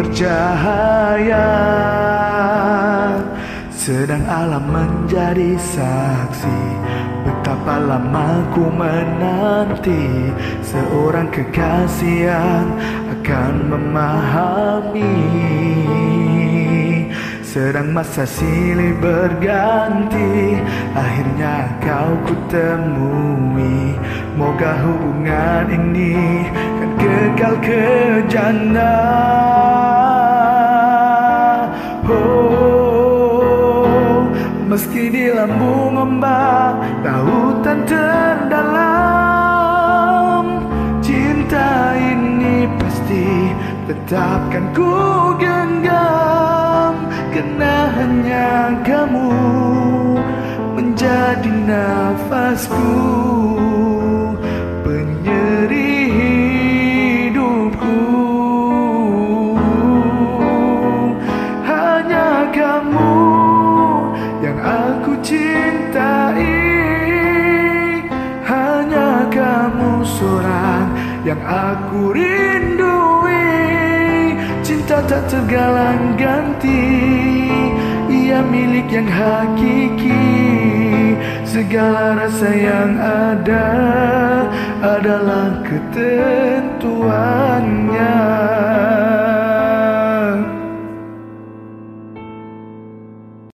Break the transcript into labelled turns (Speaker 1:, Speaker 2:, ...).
Speaker 1: bercahaya, sedang alam menjadi saksi betapa lama ku menanti seorang kekasih yang akan memahami. Sedang masa silih berganti, akhirnya kau kutemui. Moga hubungan ini kan kekal kejana. Oh, meski di lambung ombak lautan terdalam, cinta ini pasti tetapkan ku genggam. Karena hanya kamu menjadi nafasku, penyeri hidupku. Hanya kamu yang aku cintai, hanya kamu seorang yang aku rindui. Cinta tak tergalang ganti, ia milik yang hakiki. Segala rasa yang ada adalah ketentuannya.